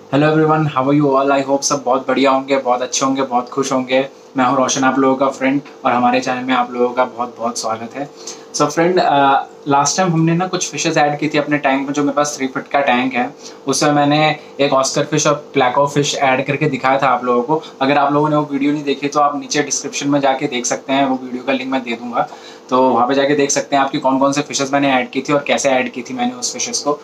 Hello everyone, how are you all. I hope सब बहुत बढ़िया होंगे, बहुत अच्छे होंगे, बहुत खुश होंगे। मैं हूं रोशन, आप लोगों का फ्रेंड, और हमारे चैनल में आप लोगों का बहुत बहुत स्वागत है। सो फ्रेंड, लास्ट टाइम हमने ना कुछ फिशेस ऐड की थी अपने टैंक में। जो मेरे पास 3 फीट का टैंक है, उसमें मैंने एक ऑस्कर फिश और प्लैको फिश ऐड करके दिखाया था आप लोगों को। अगर आप लोगों ने वो वीडियो नहीं देखी तो आप नीचे डिस्क्रिप्शन में जाके देख सकते हैं, वो वीडियो का लिंक मैं दे दूंगा। तो वहाँ पे जाके देख सकते हैं आपकी कौन कौन से फिशेस मैंने ऐड की थी और कैसे ऐड की थी मैंने उस फिशेस को।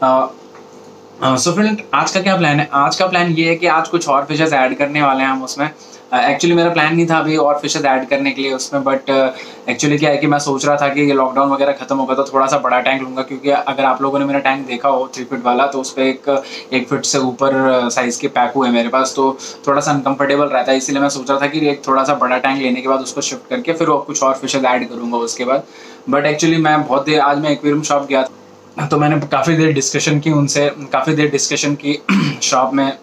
सो फ्रेंड, आज का क्या प्लान है? आज का प्लान ये है कि आज कुछ और फिशेस ऐड करने वाले हैं हम उसमें। एक्चुअली मेरा प्लान नहीं था अभी और फिशेस ऐड करने के लिए उसमें, बट एक्चुअली क्या है कि मैं सोच रहा था कि ये लॉकडाउन वगैरह खत्म होगा तो थोड़ा सा बड़ा टैंक लूंगा, क्योंकि अगर आप लोगों ने मेरा टैंक देखा हो 3 फीट वाला, तो उस पर एक फीट से ऊपर साइज के पैकू है मेरे पास, तो थोड़ा सा अनकंफर्टेबल रहता है। इसीलिए मैं सोच रहा था कि एक थोड़ा सा बड़ा टैंक लेने के बाद उसको शिफ्ट करके फिर वो कुछ और फिशेस ऐड करूंगा उसके बाद। बट एक्चुअली मैं बहुत देर आज मैं एक्वेरियम शॉप गया था, तो मैंने काफ़ी देर डिस्कशन की उनसे, काफ़ी देर डिस्कशन की शॉप में।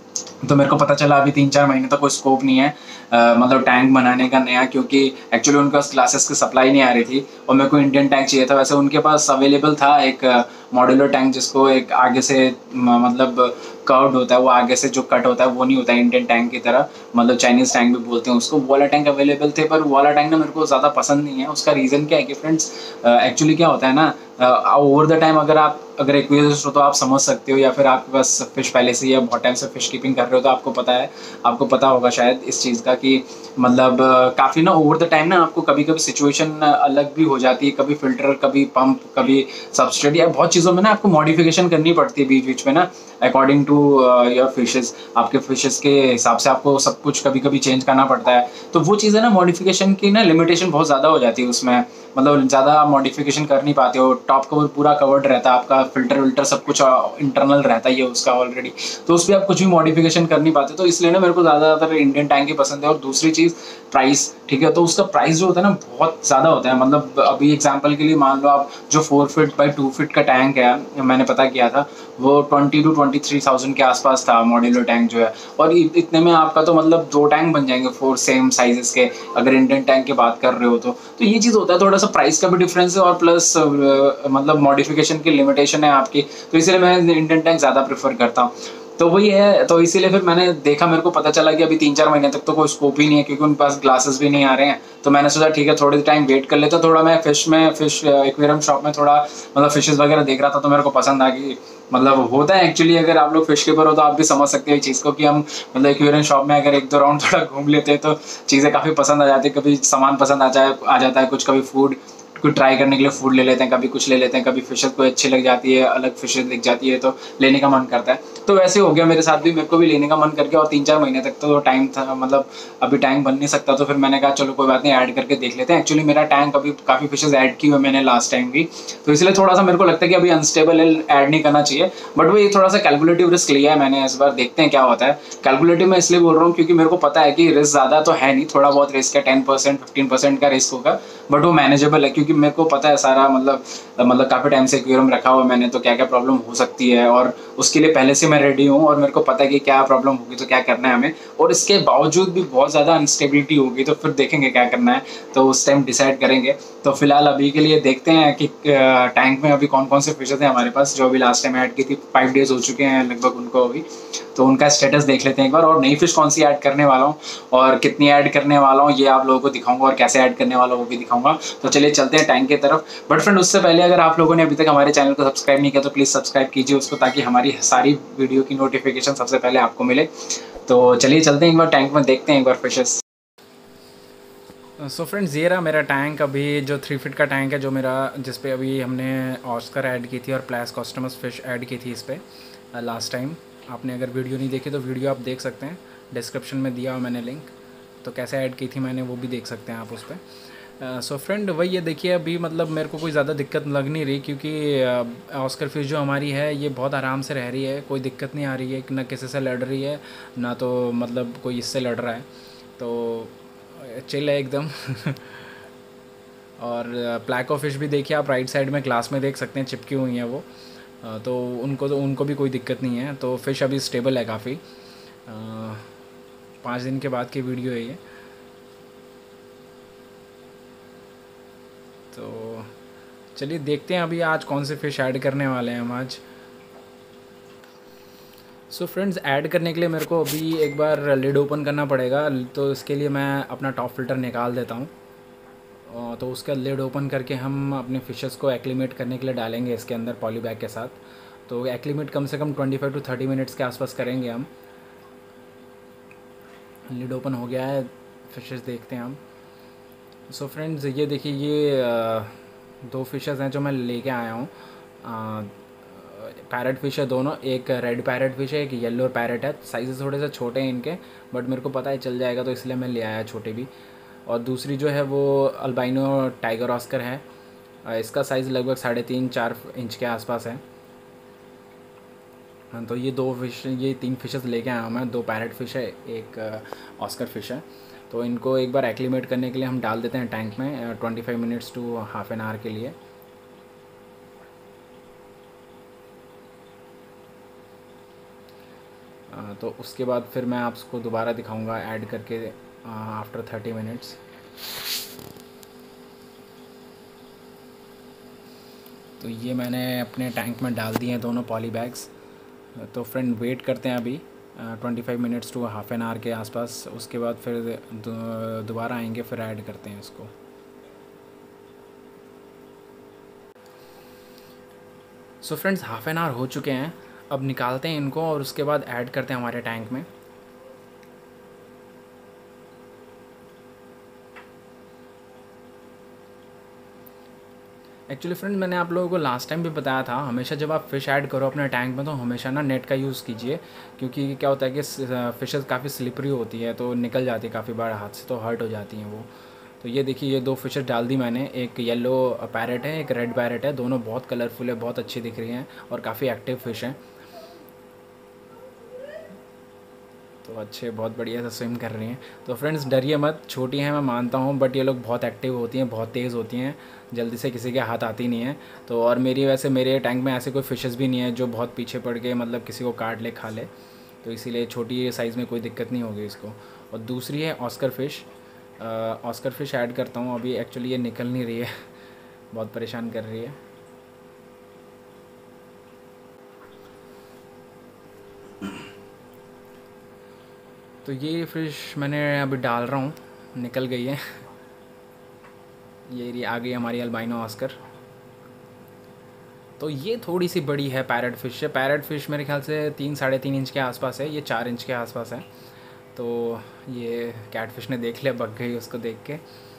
तो मेरे को पता चला अभी 3-4 महीने तक कोई स्कोप नहीं है मतलब टैंक बनाने का नया, क्योंकि एक्चुअली उनके पास ग्लासेस की सप्लाई नहीं आ रही थी और मेरे को इंडियन टैंक चाहिए था। वैसे उनके पास अवेलेबल था एक मॉड्यूलर टैंक, जिसको एक आगे से मतलब कर्व्ड होता है, वो आगे से जो कट होता है वो नहीं होता है इंडियन टैंक की तरह, मतलब चाइनीज टैंक भी बोलते हैं उसको। वो वाला टैंक अवेलेबल थे, पर वो वाला टैंक ना मेरे को ज़्यादा पसंद नहीं है। उसका रीज़न क्या है कि फ्रेंड्स, एक्चुअली क्या होता है ना, ओवर द टाइम अगर एक्वेरियस्ट हो तो आप समझ सकते हो, या फिर आपके पास फिश पहले से या बहुत टाइम से फिश कीपिंग कर रहे हो तो आपको पता होगा शायद इस चीज़ का कि मतलब काफ़ी ना ओवर द टाइम ना आपको कभी कभी सिचुएशन अलग भी हो जाती है। कभी फिल्टर, कभी पंप, कभी सबस्ट्रेट, या बहुत चीज़ों में ना आपको मॉडिफिकेशन करनी पड़ती है बीच बीच में ना, अकॉर्डिंग टू योर फिशेस। आपके फिशेस के हिसाब से आपको सब कुछ कभी कभी चेंज करना पड़ता है। तो वो चीज़ें ना, मॉडिफिकेशन की ना लिमिटेशन बहुत ज़्यादा हो जाती है उसमें, मतलब ज़्यादा मॉडिफिकेशन कर नहीं पाते हो। टॉप कवर पूरा कवर्ड रहता है आपका, फिल्टर विल्टर सब कुछ इंटरनल रहता है ये उसका ऑलरेडी, तो उस पर आप कुछ भी मॉडिफिकेशन कर नहीं पाते। तो इसलिए ना मेरे को ज़्यादातर इंडियन टैंक ही पसंद है। और दूसरी चीज़ प्राइस, ठीक है, तो उसका प्राइस जो होता है ना बहुत ज़्यादा होता है। मतलब अभी एग्जाम्पल के लिए मान लो आप, जो 4 फीट बाई 2 फीट का टैंक है मैंने पता किया था, वो 20 to 23,000 के आसपास था मॉड्यूलर टैंक जो है। और इतने में आपका तो मतलब 2 टैंक बन जाएंगे 4 सेम साइजेस के, अगर इंडियन टैंक की बात कर रहे हो तो ये चीज़ होता है, थोड़ा सा प्राइस का भी डिफरेंस है और प्लस मतलब मॉडिफिकेशन की लिमिटेशन है आपकी। तो इसलिए मैं इंडियन टैंक ज़्यादा प्रेफर करता हूँ। तो वही है, तो इसीलिए फिर मैंने देखा, मेरे को पता चला कि अभी 3-4 महीने तक तो कोई स्कोप ही नहीं है, क्योंकि उनके पास ग्लासेस भी नहीं आ रहे हैं। तो मैंने सोचा ठीक है, थोड़ी टाइम वेट कर लेता। थोड़ा मैं फिश एक्वेरियम शॉप में थोड़ा मतलब फिशेस वगैरह देख रहा था, तो मेरे को पसंद आ गई। मतलब होता है एक्चुअली, अगर आप लोग फिश कीपर हो तो आप भी समझ सकते हो इस चीज़ को, कि हम मतलब एक्वेरियम शॉप में अगर 1-2 राउंड थोड़ा घूम लेते हैं तो चीज़ें काफ़ी पसंद आ जाती है। कभी सामान पसंद आ जाता है कुछ, कभी फूड कुछ ट्राई करने के लिए फूड ले लेते हैं, कभी कुछ ले लेते हैं, कभी फिशेस कोई अच्छी लग जाती है, अलग फिशेस दिख जाती है तो लेने का मन करता है। तो वैसे हो गया मेरे साथ भी, मेरे को भी लेने का मन करके, और 3-4 महीने तक तो टाइम था, मतलब अभी टैंक बन नहीं सकता, तो फिर मैंने कहा चलो कोई बात नहीं, ऐड करके देख लेते हैं। एक्चुअली मेरा टैंक अभी काफ़ी फिशेस ऐड की हुई मैंने लास्ट टाइम भी, तो इसलिए थोड़ा सा मेरे को लगता है कि अभी अनस्टेबल है, ऐड नहीं करना चाहिए। बट वो ये थोड़ा सा कैलकुलेटिव रिस्क लिया है मैंने इस बार, देखते हैं क्या होता है। कैलकुलेटिव मैं इसलिए बोल रहा हूँ क्योंकि मेरे को पता है कि रिस्क ज़्यादा तो है नहीं, थोड़ा बहुत रिस्क है, 10%-15% का रिस्क होगा, बट वो मैनेजेबल है, क्योंकि मेरे को पता है सारा, मतलब काफ़ी टाइम से एक्वेरियम रखा हुआ मैंने, तो क्या क्या प्रॉब्लम हो सकती है, और उसके लिए पहले से मैं रेडी हूँ, और मेरे को पता है कि क्या प्रॉब्लम होगी तो क्या करना है हमें। और इसके बावजूद भी बहुत ज़्यादा अनस्टेबिलिटी होगी, तो फिर देखेंगे क्या करना है, तो उस टाइम डिसाइड करेंगे। तो फिलहाल अभी के लिए देखते हैं कि टैंक में अभी कौन कौन से फिशेज हैं हमारे पास, जो अभी लास्ट टाइम ऐड की थी। 5 डेज हो चुके हैं लगभग उनको अभी, तो उनका स्टेटस देख लेते हैं एक बार। और नई फिश कौन सी ऐड करने वाला हूँ और कितनी ऐड करने वाला हूँ ये आप लोगों को दिखाऊंगा, और कैसे ऐड करने वाला हूँ वो भी दिखाऊंगा। तो चलिए चलते हैं टैंक की तरफ। बट फ्रेंड, उससे पहले अगर आप लोगों ने अभी तक हमारे चैनल को सब्सक्राइब नहीं किया तो प्लीज़ सब्सक्राइब कीजिए उसको, ताकि हमारी सारी वीडियो की नोटिफिकेशन सबसे पहले आपको मिले। तो चलिए चलते हैं एक बार टैंक में, देखते हैं एक बार फिशेस। सो फ्रेंड्स, ये रहा मेरा टैंक अभी, जो 3 फीट का टैंक है, जो मेरा, जिस पे अभी हमने ऑस्कर ऐड की थी और प्लास कॉस्टमस फिश ऐड की थी इस पर लास्ट टाइम। आपने अगर वीडियो नहीं देखी तो वीडियो आप देख सकते हैं, डिस्क्रिप्शन में दिया हुआ मैंने लिंक, तो कैसे ऐड की थी मैंने वो भी देख सकते हैं आप उस पर। सो फ्रेंड, वही ये देखिए, अभी मतलब मेरे को कोई ज़्यादा दिक्कत लग नहीं रही, क्योंकि ऑस्कर फिश जो हमारी है ये बहुत आराम से रह रही है, कोई दिक्कत नहीं आ रही है, ना किसी से लड़ रही है, ना तो मतलब कोई इससे लड़ रहा है, तो चिल है एकदम। और प्लैको फिश भी देखिए आप, राइट साइड में ग्लास में देख सकते हैं, चिपकी हुई हैं वो, तो उनको भी कोई दिक्कत नहीं है। तो फिश अभी स्टेबल है काफ़ी। 5 दिन के बाद की वीडियो है ये। तो चलिए देखते हैं अभी आज कौन से फ़िश ऐड करने वाले हैं हम आज। सो फ्रेंड्स, ऐड करने के लिए मेरे को अभी एक बार लिड ओपन करना पड़ेगा, तो इसके लिए मैं अपना टॉप फिल्टर निकाल देता हूँ। तो उसका लिड ओपन करके हम अपने फ़िशेस को एक्लीमेट करने के लिए डालेंगे इसके अंदर पॉली बैग के साथ। तो एक्लीमेट कम से कम 25 टू 30 मिनट्स के आसपास करेंगे हम। लिड ओपन हो गया है, फ़िशेस देखते हैं हम। सो फ्रेंड्स, ये देखिए, ये 2 फ़िशेस हैं जो मैं लेके आया हूँ। पैरेट फ़िश है दोनों, एक रेड पैरेट फ़िश है, एक येलो पैरेट है। साइज़ थोड़े से छोटे हैं इनके, बट मेरे को पता है चल जाएगा, तो इसलिए मैं ले आया छोटे भी। और दूसरी जो है वो अल्बाइनो टाइगर ऑस्कर है। इसका साइज़ लगभग 3.5-4 इंच के आसपास है। तो ये 3 फ़िशेस लेके आया हूँ मैं। 2 पैरेट फ़िश है, एक ऑस्कर फ़िश है। तो इनको एक बार एक्लीमेट करने के लिए हम डाल देते हैं टैंक में 25 minutes to half an hour के लिए। तो उसके बाद फिर मैं आपको दोबारा दिखाऊंगा ऐड करके आफ्टर 30 मिनट्स। तो ये मैंने अपने टैंक में डाल दिए हैं दोनों पॉली बैग्स। तो फ्रेंड, वेट करते हैं अभी 25 minutes to half an hour के आसपास। उसके बाद फिर दोबारा आएंगे, फिर ऐड करते हैं इसको। So friends, half an hour हो चुके हैं। अब निकालते हैं इनको और उसके बाद ऐड करते हैं हमारे टैंक में। एक्चुअली फ्रेंड, मैंने आप लोगों को लास्ट टाइम भी बताया था, हमेशा जब आप फ़िश ऐड करो अपने टैंक में तो हमेशा ना नेट का यूज़ कीजिए, क्योंकि क्या होता है कि फ़िशेस काफ़ी स्लिपरी होती है, तो निकल जाती है काफ़ी बार हाथ से, तो हर्ट हो जाती हैं वो। तो ये देखिए, ये 2 फ़िशेस डाल दी मैंने। एक येलो पैरेट है, एक रेड पैरेट है। दोनों बहुत कलरफुल है, बहुत अच्छी दिख रही हैं और काफ़ी एक्टिव फ़िश हैं। तो अच्छे, बहुत बढ़िया से स्विम कर रही हैं। तो फ्रेंड्स, डरिए मत, छोटी हैं मैं मानता हूँ, बट ये लोग बहुत एक्टिव होती हैं, बहुत तेज़ होती हैं, जल्दी से किसी के हाथ आती नहीं है। तो और मेरे टैंक में ऐसे कोई फ़िशेस भी नहीं है जो बहुत पीछे पड़ के मतलब किसी को काट ले, खा ले। तो इसीलिए छोटी साइज़ में कोई दिक्कत नहीं होगी इसको। और दूसरी है oscar fish. Oscar fish add करता हूँ अभी। एक्चुअली ये निकल नहीं रही है बहुत परेशान कर रही है। तो ये फ़िश मैंने अभी डाल रहा हूँ, निकल गई है। ये आ गई हमारी अल्बाइनो ऑस्कर। तो ये थोड़ी सी बड़ी है, पैरेट फ़िश है। पैरेट फ़िश मेरे ख्याल से 3-3.5 इंच के आसपास है, ये 4 इंच के आसपास है। तो ये कैटफ़िश ने देख लिया, भग गई उसको देख के।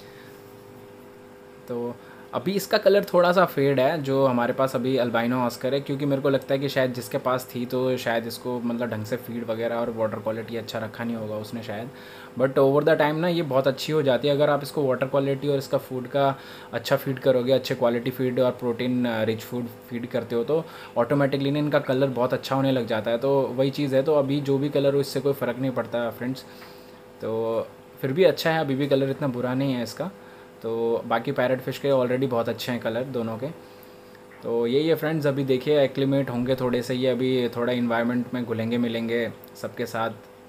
तो अभी इसका कलर थोड़ा सा फेड है जो हमारे पास अभी अल्बाइनो ऑस्कर है, क्योंकि मेरे को लगता है कि शायद जिसके पास थी तो शायद इसको मतलब ढंग से फीड वगैरह और वाटर क्वालिटी अच्छा रखा नहीं होगा उसने शायद। बट ओवर द टाइम ना ये बहुत अच्छी हो जाती है अगर आप इसको वाटर क्वालिटी और इसका फूड का अच्छा फीड करोगे, अच्छे क्वालिटी फीड और प्रोटीन रिच फूड फीड करते हो, तो ऑटोमेटिकली ना इनका कलर बहुत अच्छा होने लग जाता है। तो वही चीज़ है, तो अभी जो भी कलर हो इससे कोई फ़र्क नहीं पड़ता फ्रेंड्स। तो फिर भी अच्छा है, अभी भी कलर इतना बुरा नहीं है इसका। तो बाकी पैरेट फ़िश के ऑलरेडी बहुत अच्छे हैं कलर दोनों के। तो यही है फ्रेंड्स, अभी देखिए एक्लिमेट होंगे थोड़े से, ये अभी थोड़ा इन्वायरमेंट में घुलेंगे मिलेंगे सबके साथ,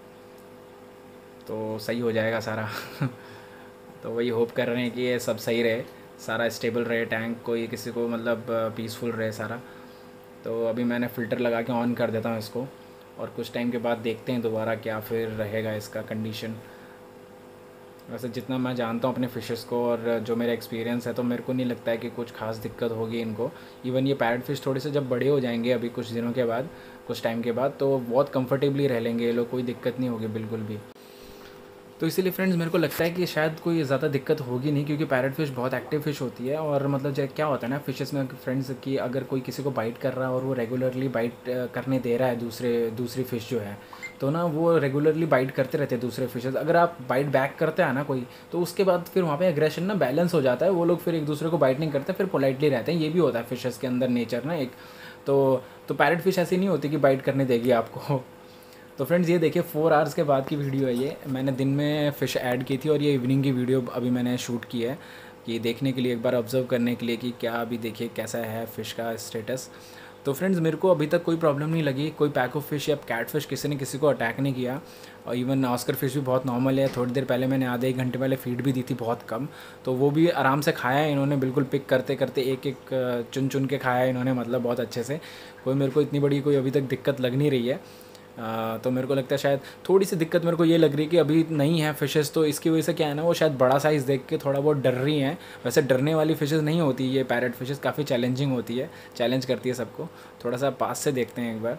तो सही हो जाएगा सारा तो वही होप कर रहे हैं कि ये सब सही रहे, सारा स्टेबल रहे टैंक, कोई किसी को मतलब पीसफुल रहे सारा। तो अभी मैंने फ़िल्टर लगा के ऑन कर देता हूँ इसको, और कुछ टाइम के बाद देखते हैं दोबारा क्या फिर रहेगा इसका कंडीशन। वैसे जितना मैं जानता हूँ अपने फ़िशेस को और जो मेरा एक्सपीरियंस है, तो मेरे को नहीं लगता है कि कुछ खास दिक्कत होगी इनको। इवन ये पैरेट फ़िश थोड़े से जब बड़े हो जाएंगे अभी कुछ दिनों के बाद, कुछ टाइम के बाद, तो बहुत कंफर्टेबली रह लेंगे ये लोग, कोई दिक्कत नहीं होगी बिल्कुल भी। तो इसीलिए फ्रेंड्स मेरे को लगता है कि शायद कोई ज़्यादा दिक्कत होगी नहीं, क्योंकि पैरेट फ़िश बहुत एक्टिव फ़िश होती है। और मतलब जो क्या होता है ना फ़िशेस में फ्रेंड्स, कि अगर कोई किसी को बाइट कर रहा है और वो रेगुलरली बाइट करने दे रहा है दूसरी फ़िश जो है, तो ना वो रेगुलरली बाइट करते रहते हैं दूसरे फ़िशेस। अगर आप बाइट बैक करते हैं ना कोई, तो उसके बाद फिर वहाँ पे एग्रेशन ना बैलेंस हो जाता है, वो लोग फिर एक दूसरे को बाइट नहीं करते, फिर पोलाइटली रहते हैं। ये भी होता है फ़िशेस के अंदर नेचर ना एक। तो पैरेट फ़िश ऐसी नहीं होती कि बाइट करने देगी आपको तो फ्रेंड्स, ये देखिए 4 आवर्स के बाद की वीडियो है ये। मैंने दिन में फ़िश ऐड की थी और ये इवनिंग की वीडियो अभी मैंने शूट की है, कि देखने के लिए, एक बार ऑब्ज़र्व करने के लिए कि क्या अभी देखिए कैसा है फ़िश का स्टेटस। तो फ्रेंड्स, मेरे को अभी तक कोई प्रॉब्लम नहीं लगी, कोई पैक ऑफ फ़िश या कैट फ़िश किसी ने किसी को अटैक नहीं किया। और इवन ऑस्कर फ़िश भी बहुत नॉर्मल है। थोड़ी देर पहले मैंने आधे 1 घंटे पहले फ़ीड भी दी थी बहुत कम, तो वो भी आराम से खाया है इन्होंने, बिल्कुल पिक करते करते एक एक चुन चुन के खाया है इन्होंने, मतलब बहुत अच्छे से। कोई मेरे को इतनी बड़ी कोई अभी तक दिक्कत लग नहीं रही है। तो मेरे को लगता है शायद थोड़ी सी दिक्कत मेरे को ये लग रही है कि अभी नहीं है फ़िशेज़, तो इसकी वजह से क्या है ना, वो शायद बड़ा साइज़ देख के थोड़ा बहुत डर रही हैं। वैसे डरने वाली फ़िशेज़ नहीं होती ये पैरेट फ़िशेज़, काफ़ी चैलेंजिंग होती है, चैलेंज करती है सबको। थोड़ा सा पास से देखते हैं एक बार।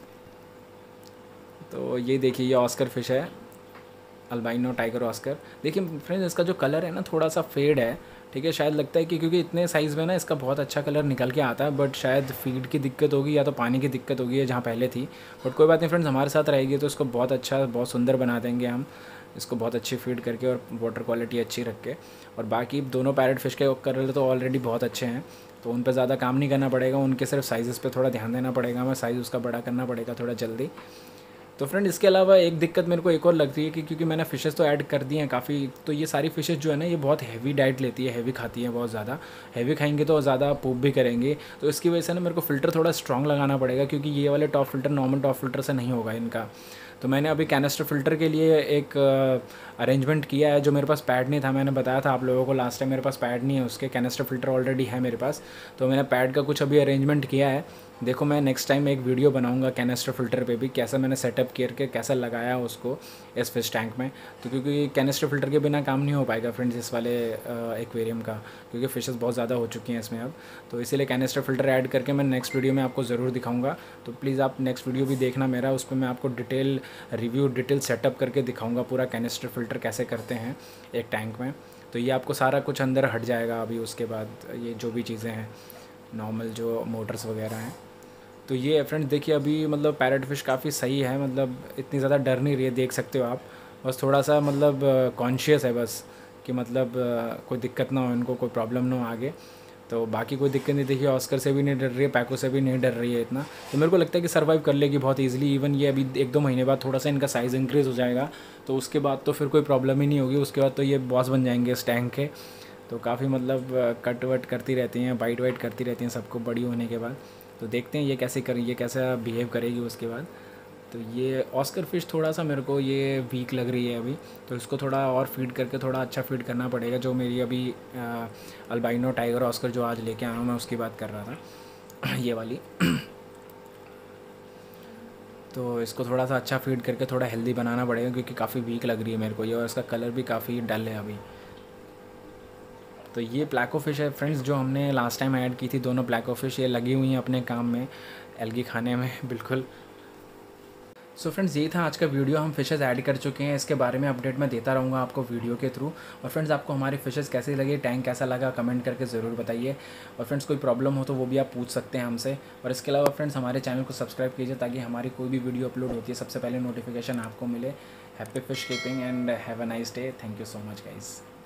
तो ये देखिए, ये ऑस्कर फ़िश है, अल्बाइनो टाइगर ऑस्कर। देखिए फ्रेंड्स, इसका जो कलर है ना थोड़ा सा फेड है, ठीक है। शायद लगता है कि क्योंकि इतने साइज़ में ना इसका बहुत अच्छा कलर निकल के आता है, बट शायद फीड की दिक्कत होगी या तो पानी की दिक्कत होगी जहाँ पहले थी। बट कोई बात नहीं फ्रेंड्स, हमारे साथ रहेगी तो इसको बहुत अच्छा, बहुत सुंदर बना देंगे हम इसको, बहुत अच्छी फीड करके और वाटर क्वालिटी अच्छी रख के। और बाकी दोनों पैरेट फिश के कलर तो ऑलरेडी बहुत अच्छे हैं, तो उन पर ज़्यादा काम नहीं करना पड़ेगा, उनके सिर्फ साइज़ पे थोड़ा ध्यान देना पड़ेगा हमें, साइज़ उसका बड़ा करना पड़ेगा थोड़ा जल्दी। तो फ्रेंड इसके अलावा एक दिक्कत मेरे को एक और लगती है कि क्योंकि मैंने फ़िशेज़ तो ऐड कर दी हैं काफ़ी, तो ये सारी फ़िशेज़ जो है ना ये बहुत हैवी डाइट लेती है, हैवी खाती हैं बहुत ज़्यादा। हैवी खाएंगे तो ज़्यादा पूप भी करेंगे, तो इसकी वजह से ना मेरे को फ़िल्टर थोड़ा स्ट्रॉन्ग लगाना पड़ेगा, क्योंकि ये वाले top filter normal top filter से नहीं होगा इनका। तो मैंने अभी कैनिस्टर फ़िल्टर के लिए एक अरेंजमेंट किया है, जो मेरे पास पैड नहीं था। मैंने बताया था आप लोगों को लास्ट टाइम, मेरे पास पैड नहीं है उसके, कैनिस्टर फ़िल्टर ऑलरेडी है मेरे पास, तो मैंने पैड का कुछ अभी अरेंजमेंट किया है। देखो मैं नेक्स्ट टाइम एक वीडियो बनाऊंगा कैनिस्टर फ़िल्टर पे भी, कैसा मैंने सेटअप करके कैसा लगाया उसको इस फिश टैंक में। तो क्योंकि कैनिस्टर फ़िल्टर के बिना काम नहीं हो पाएगा फ्रेंड्स इस वाले एक्वेरियम का, क्योंकि फ़िशेस बहुत ज़्यादा हो चुकी हैं इसमें अब। तो इसीलिए कैनिस्टर फ़िल्टर ऐड करके मैं नेक्स्ट वीडियो में आपको ज़रूर दिखाऊंगा। तो प्लीज़ आप नेक्स्ट वीडियो भी देखना मेरा, उस पर मैं आपको डिटेल रिव्यू, डिटेल सेटअप करके दिखाऊँगा पूरा कैनिस्टर फ़िल्टर कैसे करते हैं एक टैंक में। तो ये आपको सारा कुछ अंदर हट जाएगा अभी, उसके बाद ये जो भी चीज़ें हैं नॉर्मल जो मोटर्स वगैरह हैं। तो ये है फ्रेंड्स, देखिए अभी मतलब पैरेट फिश काफ़ी सही है, मतलब इतनी ज़्यादा डर नहीं रही है, देख सकते हो आप। बस थोड़ा सा मतलब कॉन्शियस है बस, कि मतलब कोई दिक्कत ना हो इनको, कोई प्रॉब्लम ना हो आगे। तो बाकी कोई दिक्कत नहीं। देखिए ऑस्कर से भी नहीं डर रही है, पैको से भी नहीं डर रही है इतना, तो मेरे को लगता है कि सर्वाइव कर लेगी बहुत ईजिली। इवन ये अभी 1-2 महीने बाद थोड़ा सा इनका साइज़ इंक्रीज़ हो जाएगा, तो उसके बाद तो फिर कोई प्रॉब्लम ही नहीं होगी, उसके बाद तो ये बॉस बन जाएंगे इस टैंक के। तो काफ़ी मतलब कट वट करती रहती हैं, बाइट वाइट करती रहती हैं सबको बड़ी होने के बाद। तो देखते हैं ये कैसे करें, ये कैसा बिहेव करेगी उसके बाद। तो ये ऑस्कर फ़िश थोड़ा सा मेरे को ये वीक लग रही है अभी, तो इसको थोड़ा और फीड करके थोड़ा अच्छा फीड करना पड़ेगा। जो मेरी अभी अल्बाइनो टाइगर ऑस्कर जो आज लेके आया हूँ मैं, उसकी बात कर रहा था ये वाली। तो इसको थोड़ा सा अच्छा फीड करके थोड़ा हेल्दी बनाना पड़ेगा, क्योंकि काफ़ी वीक लग रही है मेरे को ये, और इसका कलर भी काफ़ी डल है अभी। तो ये प्लैको फ़िश है फ्रेंड्स, जो हमने लास्ट टाइम ऐड की थी। दोनों प्लैको फ़िश ये लगी हुई हैं अपने काम में, एल्गी खाने में बिल्कुल। सो फ्रेंड्स ये था आज का वीडियो, हम फ़िशेज़ ऐड कर चुके हैं, इसके बारे में अपडेट मैं देता रहूँगा आपको वीडियो के थ्रू। और फ्रेंड्स आपको हमारी फ़िशेज़ कैसे लगे, टैंक कैसा लगा, कमेंट करके ज़रूर बताइए। और फ्रेंड्स कोई प्रॉब्लम हो तो वो भी आप पूछ सकते हैं हमसे। और इसके अलावा फ्रेंड्स हमारे चैनल को सब्सक्राइब कीजिए, ताकि हमारी कोई भी वीडियो अपलोड होती है सबसे पहले नोटिफिकेशन आपको मिले। Happy fish keeping and have a nice day. Thank you so much guys.